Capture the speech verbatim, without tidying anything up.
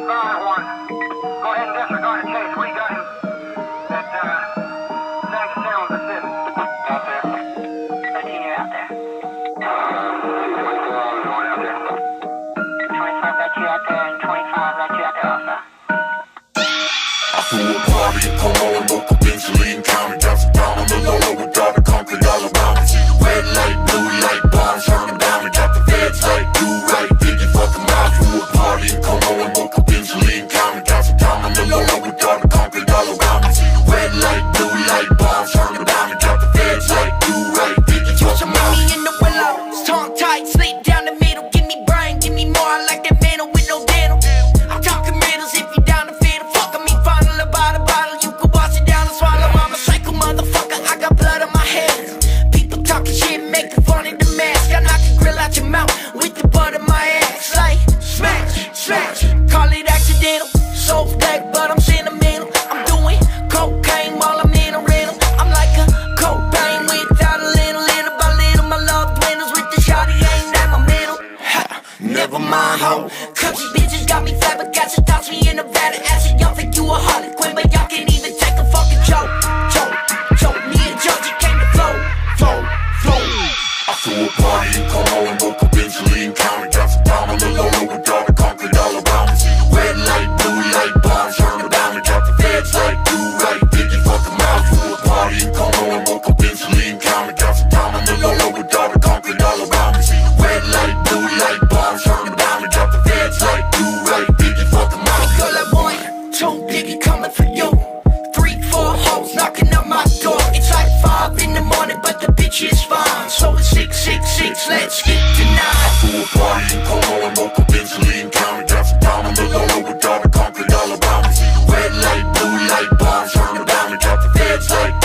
Fire one. Go ahead and disregard the chase. We got him. That, uh, San Jacinto's the city. Out there. thirteen, you're out there. twenty-four, I was going out there. twenty-five got you out there, and twenty-five got you out there also. I threw a party in Como and woke up in Saline County. Got some down on the low with all the concrete all around me. See the red light, blue light, bombs shining down me. Got the feds like, do right, Diggy, fuck them out. Threw a party in Como and woke up in Saline County. Got some down on the low with all the concrete all around me. See the red light, blue light, bombs shining down me. Got the feds like, do right, Diggy, fuck them out. Me in the willow, tongue tight, sleep down the middle. Give me brain, give me more. I like that mantle with no dental. I'm talking riddles if you down to fiddle. Fuck me, final about a bottle. You can wash it down and swallow. I'm a psycho motherfucker. I got blood on my hands. People talking shit, making fun of the mask. I knock the grill out your mouth with the butt of my ass. Like smash, smash. Call it accidental. So black, but I'm sentimental. I'm doing cocaine while I'm in a rental. I'm like a cocaine without a little, little by little. My love dwindles with the shawty ain't at my middle. Ha, never mind, ho. Cause these bitches got me flabbergasted. Toss me in a vat of acid. Y'all think you a Harlequin, but y'all can't even take a fucking joke. Joke, joke. Me and Georgie came to flow, flow, flow. I threw a party in Como and woke up in Saline County. Got some down on the low with all the concrete all around me. See the red light, blue light, bombs shining down me. Got the feds like, do right, Diggy, fuck them out. Threw a party in Como and woke up in Saline County. Got some down on the low with all the concrete all around me. See the red light, blue light, bombs shining down me. Got the feds like, do right, Diggy, fuck them out. Girl, I want two Diggy coming for you. Three, four hoes knocking on my door. It's like five in the morning, but the bitch is fine. So it's six, six, six, let's get tonight. I threw a party in Como and woke up in Saline County. Got some down on the low with all the concrete all around me. See the red light, blue light, bombs shining down me. Got the feds like,